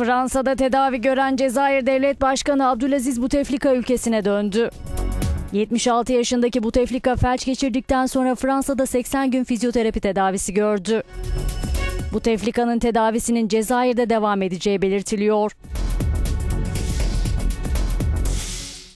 Fransa'da tedavi gören Cezayir Devlet Başkanı Abdülaziz Bouteflika ülkesine döndü. 76 yaşındaki Bouteflika felç geçirdikten sonra Fransa'da 80 gün fizyoterapi tedavisi gördü. Bouteflika'nın tedavisinin Cezayir'de devam edeceği belirtiliyor.